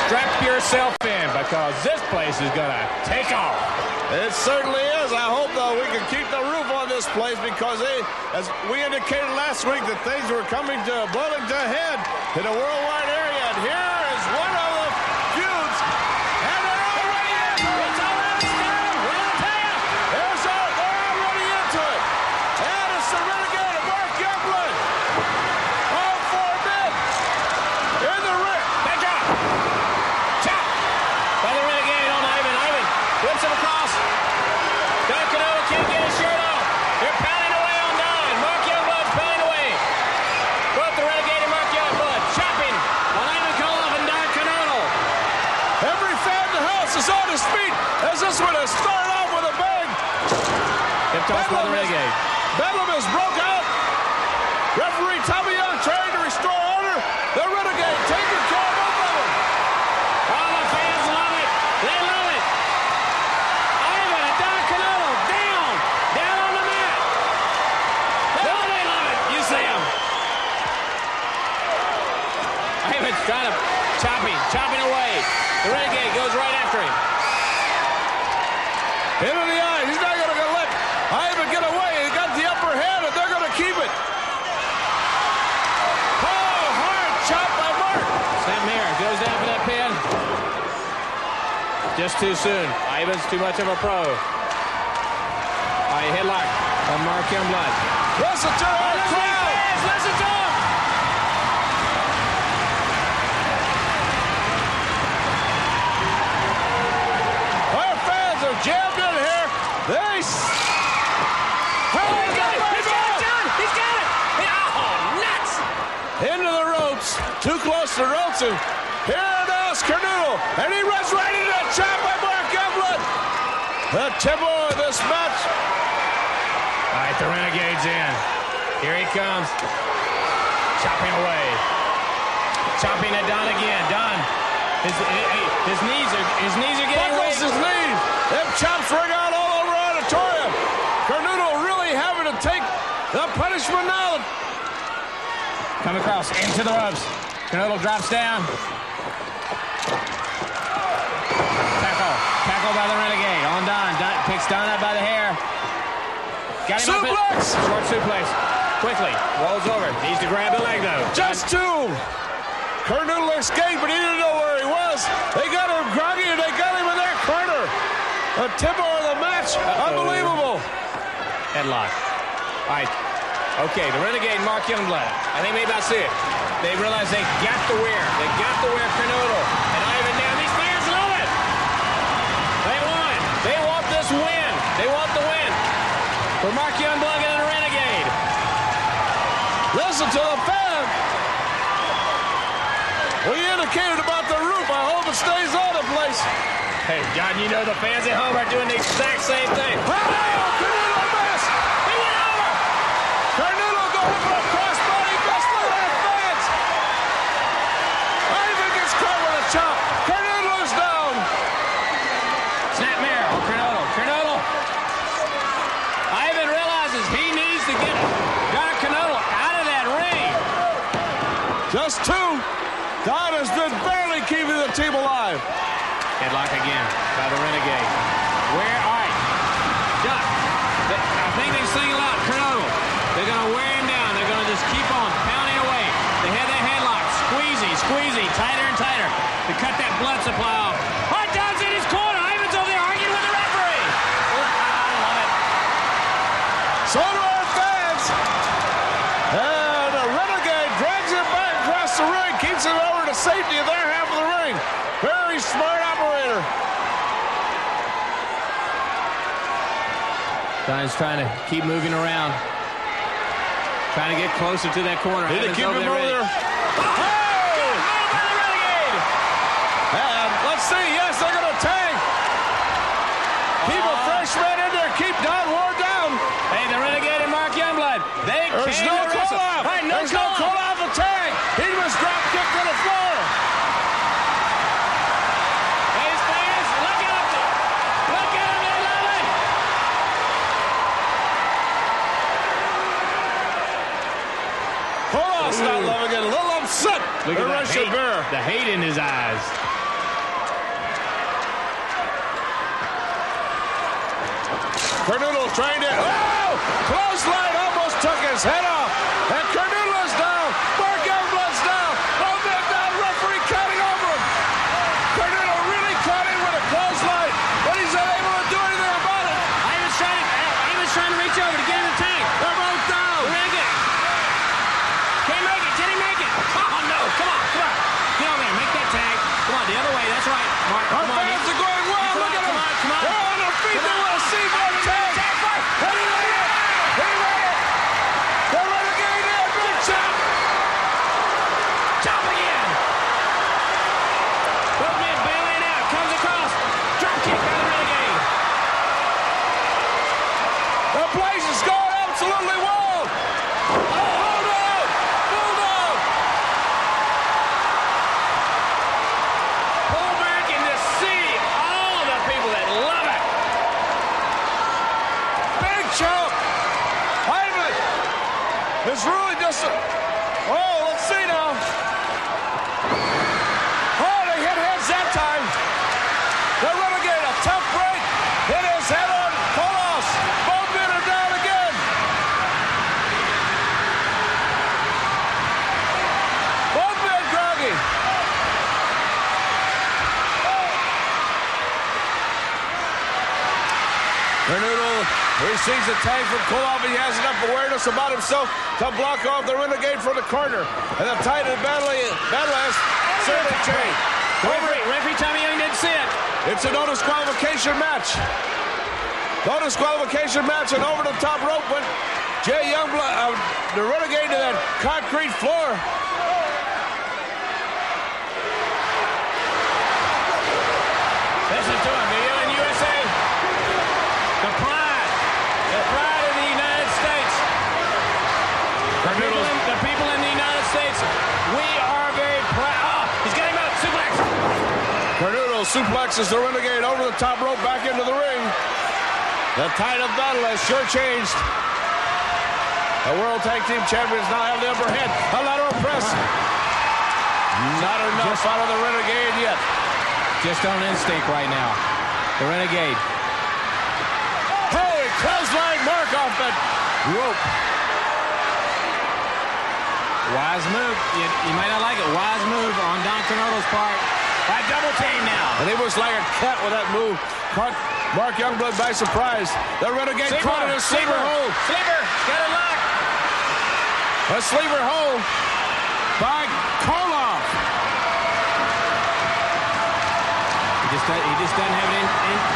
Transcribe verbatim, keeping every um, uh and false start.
strap yourself in because this place is going to take off. It certainly is. I hope, though, we can keep the roof on this place because, they, as we indicated last week, that things were coming to boiling to a head in a worldwide area. And here is one of the feuds. And they're already in. It's already started. What did I tell you? There's our, they're already into it. And it's the Renegade of Mark Youngblood. All four men in the ring. Big drop. Chop by the Renegade on Ivan. Ivan whips him across. Don Canelo can't get his shirt off. They're pounding away on Don. Mark Youngblood's pounding away. Both the Renegade and Mark Youngblood chopping on Ivan Koloff and Don Canelo. Every fan in the house is on his feet as this one has started off with a bang. Hip toss by the Renegade. Bedlam has broke out. Referee Tommy Young trying to restore order. The Renegade taking care of both of them. All the fans love it. They love it. Ivan and Don Canelo down. Down on the mat. Oh, they love it. You see him. Ivan's trying to chopping, chopping away. The Renegade goes right after him. Into the eye. He's not going to let Ivan get away. He got the upper hand, and they're going to keep it. Oh, hard chop by Mark. Snap Mirror goes down for that pin. Just too soon. Ivan's too much of a pro. All right, headlock on Mark Youngblood. Listen to our crowd. Listen to him. Our fans are jammed in here. They... Oh, He's got it. He's got it, John. He's got it. Oh, nuts. into the ropes, too close to the ropes, and here it is, Carnoodle, and he runs right into that chop by Mark Youngblood. The tempo of this match. All right, the Renegade's in. Here he comes. Chopping away. Chopping at Don again. Don, his, his knees are his knees are getting Buckles weak. his knees. Them chops ring out all over auditorium. Carnoodle really having to take the punishment now. Come across into the ropes. Canelo drops down. Tackle. Tackle by the Renegade. On Don. Don picks Don up by the hair. Got him Suplex. Up Short suplex. Quickly. Rolls over. Needs to grab the leg, though. Just two. Carnoodle escaped, but he didn't know where he was. They got him groggy, and they got him in their corner. The tempo of the match. Uh-oh. Unbelievable. Headlock. All right. Okay, the Renegade and Mark Youngblood. I think they about see it. They realize they got the wear. They got the wear Carnoodle. And Ivan down. These fans love it. They want it. They want this win. They want the win. For Mark Youngblood and the Renegade. Listen to the fan. We indicated about the roof. I hope it stays on the place. Hey, John, you know the fans at home are doing the exact same thing. Oh, Carnoodle missed. He went over. Carnoodle going for a crossbody best of the fans. Ivan gets caught with a chop. Carnoodle is down. Snap mirror on Carnoodle. Carnoodle. Ivan realizes he needs to get Don Carnoodle out of that ring. Just two. Don has been barely keeping the team alive. Headlock again by the Renegade. Where, all right. Duck. I think they sing a lot. Carnoodle. They're going to wear him down. They're going to just keep on pounding away. They had that headlock. Squeezy, squeezy, tighter and tighter to cut that blood supply off. Hot Don's in his corner. Ivan's over there arguing with the referee. Oh, I love it. So do our fans. And the Renegade drags him back across the ring, keeps him over to safety of their half of the ring. Very smart operator. Don's trying to keep moving around. Trying to get closer to that corner. Did they keep him over ready. there? Hey! And let's see. Yes, they're going to tag. Keep a freshman in there. Keep Don Ward down. Hey, the Renegade and Mark Youngblood. They There's came no to wrestle. call-off. Right, no There's no call-off. call-off a tag. He was drop kicked to the floor. Hey, his fans, look at him. Look at him. They love it. Hold on, not loving it. A little upset. Look at The that Russian hate, Bear. the hate in his eyes. Cornudo trying to, oh! Clothesline almost took his head off. And Cornudo's down. Mark Youngblood's down. Oh, man, down. Referee cutting over him. Cornudo really caught him with a clothesline, but he's unable to do anything about it. Ivan's trying to, Ivan's trying to reach over to get in the tank. They're both down. Renegade. Can't make it. Can he make it? Oh, no. Come on. Come on. Get over there. Make that tag. Come on. The other way. That's right. Mark, Our come on. fans are going wild. Come Look on, at come them. on, come on. They're on their feet. Come They on. want to see that tag. And he made it. He made it. The Renegade in. Big chop. Chop again. Both men bailing out. Comes across. Drop kick by the Renegade. The place is going absolutely wild. Oh, Bulldog. Bulldog. Pull back and just see all the people that love it. Big chop. Ivan. It's really just a... Oh, let's see now. Oh, they hit heads that time. The Renegade, a tough break. Hit his head on Koloff. Both men are down again. Both men groggy. Cornudo receives a tag from Koloff. He has enough awareness about himself to block off the Renegade from the corner. And the Titan battle, battle has certainly changed. Referee, referee Tommy Young didn't see it. It's a no disqualification match. No disqualification match, and over the top rope went Jay Youngblood, uh, the Renegade, to that concrete floor. Listen to him. The U N U S A. The pride. The pride of the United States. The people, in, the people in the United States, we are very proud. Oh, he's got him out. Suplex. Cornudo suplexes the Renegade over the top rope back into the ring. The tide of battle has sure changed. The World Tag Team Champions now have the upper hand. A lateral press. Not enough out of the Renegade yet. Just on instinct right now. The Renegade. Holy clothesline mark off that rope. Wise move. You, you may not like it. Wise move on Don Cornudo's part. By double team now. And it was like a cat with that move. Caught Mark Youngblood by surprise. The Renegade Sleeper, caught in a sleeper sleeper, hold. Sleeper, got it locked. A sleeper hold by Koloff. He just, he just doesn't have it in, in